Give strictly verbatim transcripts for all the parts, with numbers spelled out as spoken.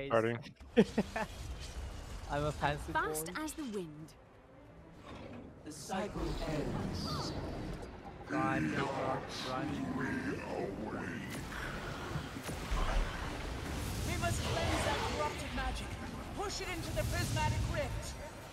Anyways. Starting. I'm a fancy Fast boy. as the wind. The cycle ends. Run, run, run. We must cleanse that corrupted magic. Push it into the prismatic rift.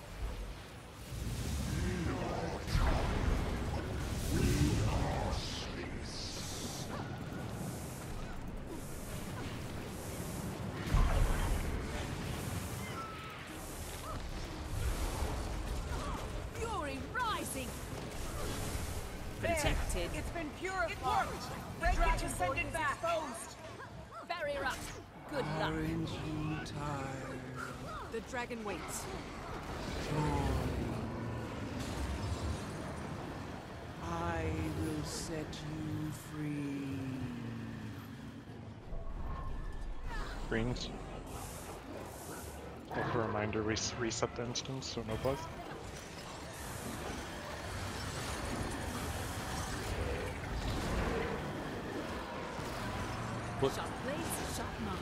Fury rising. There. Protected. It's been purified. It worked. The dragon descended back. Exposed. Barrier up. Good luck. Aren't you tired? The dragon waits. I will set you free. Greens. Just a reminder, we s- reset the instance, so no bug. What? Sharp blades, sharp mind.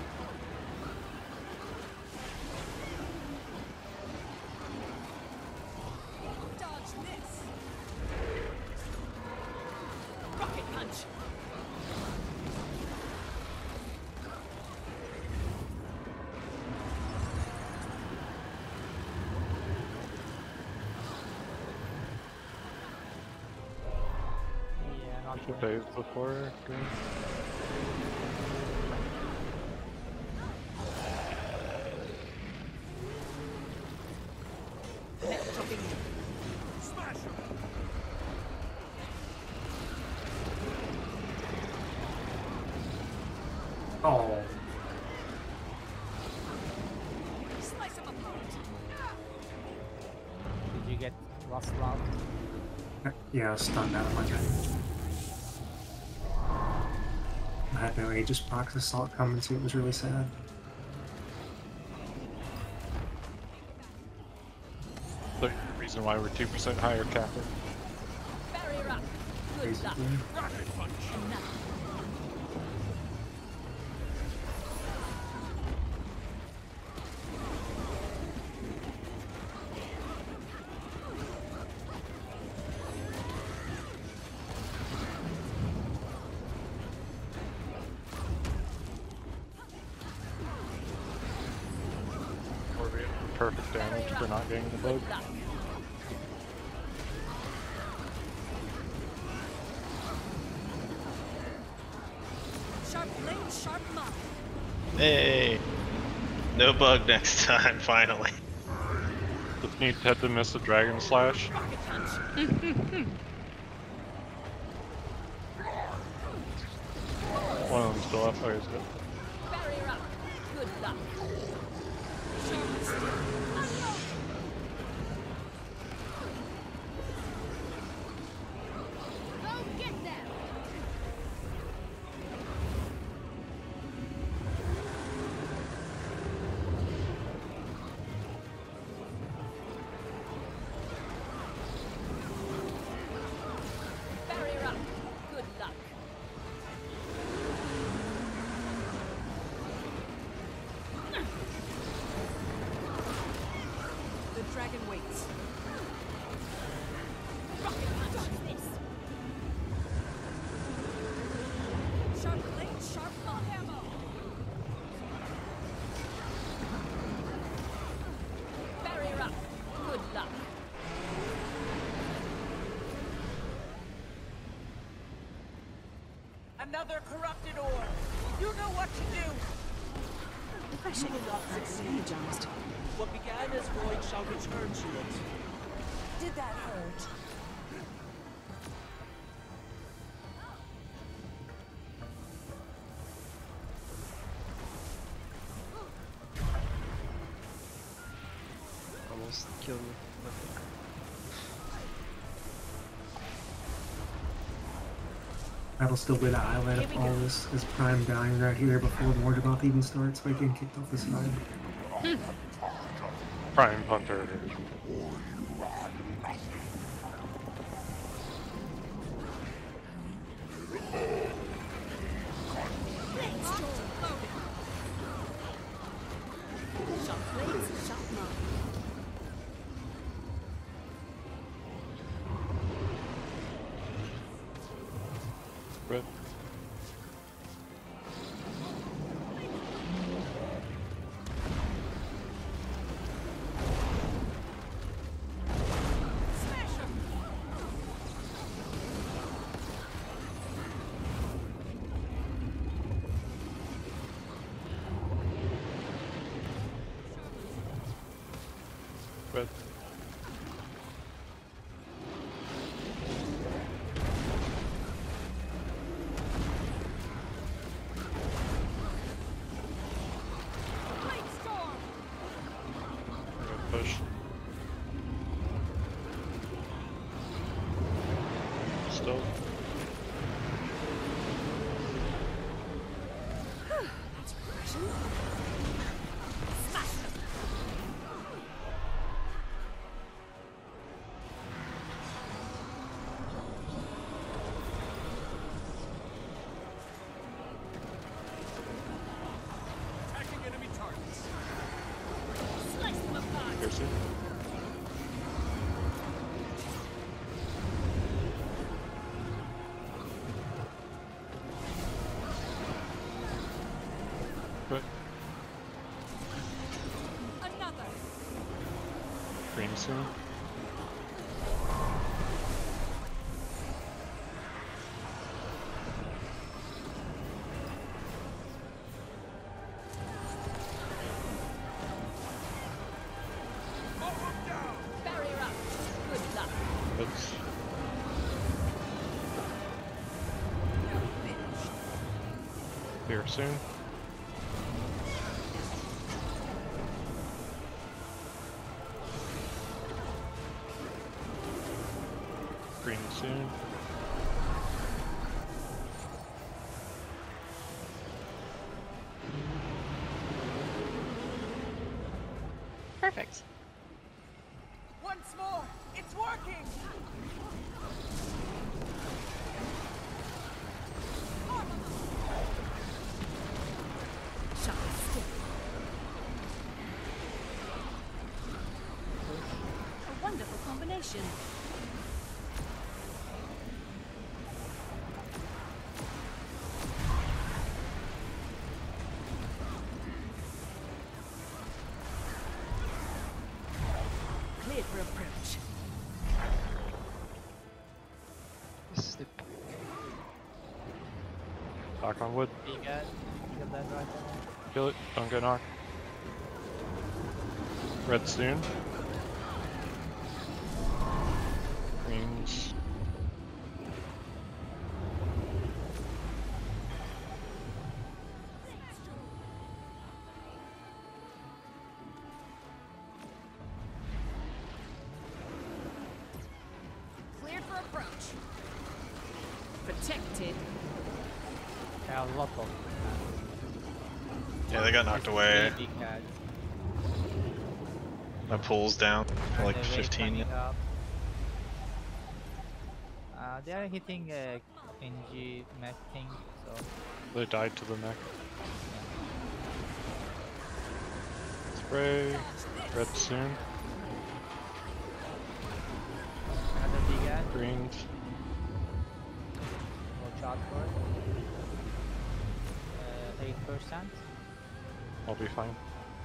Dodge this. Rocket punch. Yeah, not Two sure. days before green. Oh, Slice them apart. Did you get rough route? yeah, I was stunned out of my head. I had no Aegis box assault coming, so it was really sad. The reason why we're two percent higher capper. Barrier up. Good luck. Basically. Enough. Or we have perfect damage for not getting the bug. Good luck. Sharp blade, sharp mind. Hey, no bug next time, finally. Just need Ted to miss a dragon slash. Rocket punch. One of them's still up. Oh, he's good. Barrier up. Good luck. Sharp steel. Unload. Go get them. Barrier up. Good luck. The dragon waits. Rocket punch. This. Sharp blade, sharp mind. Ammo. Barrier up. Good luck. Another corrupted orb. You know what to do. I should not succeed, Joust. What began as void shall return to it. Did that hurt? Almost killed me. That'll still be the highlight of all this, is Prime dying right here before Mordaboth even starts by getting kicked off the side. Prime punter. Sharp blades, sharp knife. Red. Red. Push. Still. That's progression. Smash them. Attacking enemy targets. Slice them apart. Piercing. Red. Another. Green soon. Barrier up. Good luck. Reds. Here soon. Green soon. Perfect. Once more, it's working. Sharp stick. A wonderful combination. Cleared for approach. This is the Back on wood. You get kill that right there. Kill it. Don't get knocked. Red soon. Greens. Cleared for approach. Protected. There are a lot of them. Yeah, they got knocked away. Big cats. My pool's down for like And the wave fifteen. coming up. Uh, they are hitting uh, N G mech thing, so They died to the mech. Spray. Red soon. another big ad. Greens. Watch out for it. Uh, eight percent. I'll be fine.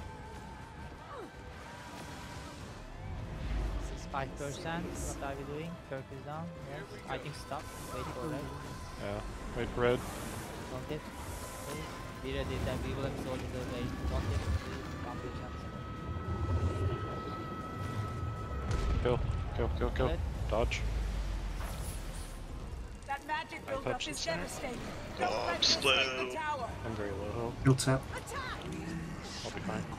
This is five percent. What are we doing? Kirk is down. Yes. I think stop. Wait for red. Yeah. Wait for red. Don't hit. Okay. Be ready. Then we will absorb the wave. Don't hit. one percent. Kill. Kill. Kill. Kill. Red. Dodge. That magic I buildup touched is the center. devastating. Don't Oh, let I'm this slow. take the tower. I'm very low health. He'll tap. I'll be fine.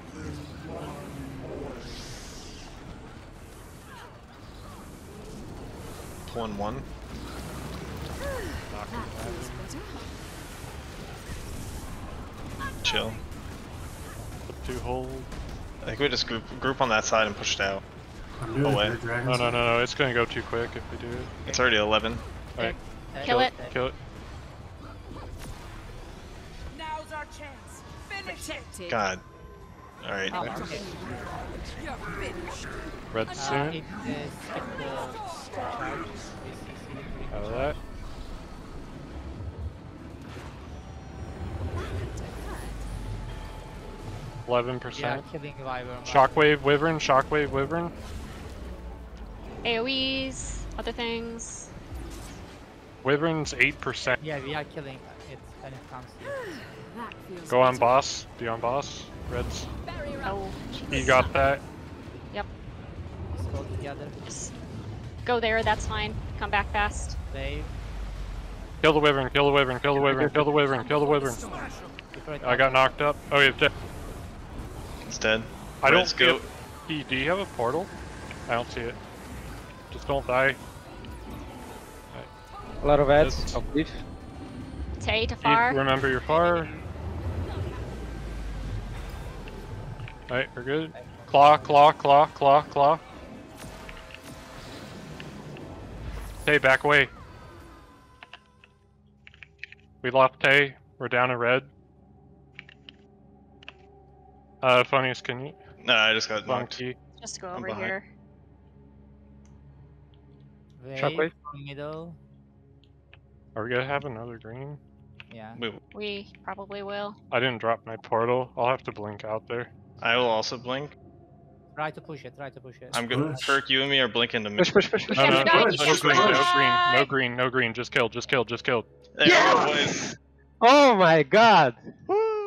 Pulling one. Knock That him feels better. Chill. Put two hold. I think we just group group on that side and push it out. I'm doing Away. it. for No, dragons. no, no, no. It's gonna go too quick if we do it. It's already eleven. Alright. Uh, Kill it. Kill it. Now's our chance. Finish it. Protected. God. Alright. Oh, okay. Red Uh, soon. it uh, skipped the charge. Basically, Out of that. Eleven Yeah, percent. killing Wyvern. Shockwave, Wyvern, Shockwave, Wyvern. AoEs, other things. Wyvern's eight percent. Yeah, we are killing it when it comes to it. That feels Go on better. boss. Be on boss. Reds. Oh, You got that. yep. Let's go together. Just go there, that's fine. Come back fast. Wave. Kill the Wyvern, kill the Wyvern, kill the Wyvern, kill the Wyvern, kill the Wyvern. Before it I got knocked up. Oh, he's dead. It's dead. I don't Reds, go. see it. Do you have a portal? I don't see it. Just don't die. A lot of ads. Just- Of beef. Tay to Keep, far. remember your far. Alright, we're good. Claw, claw, claw, claw, claw. Tay, back away. We lost Tay. We're down in red. Uh, funniest, can you? No, I just got knocked. Monkey. Just go I'm over behind. here. Wave Shockwave. from middle. Are we gonna have another green? Yeah. Wait, We probably will. I didn't drop my portal. I'll have to blink out there. I will also blink. Try to push it. Try to push it. I'm good. Push. Kirk, you and me are blinking to me. Push, push, push, push. No, no, you no, guys, no, you no guys green, no push. green, no green, no green. Just killed, just killed, just killed. There it was. Oh my god! Woo!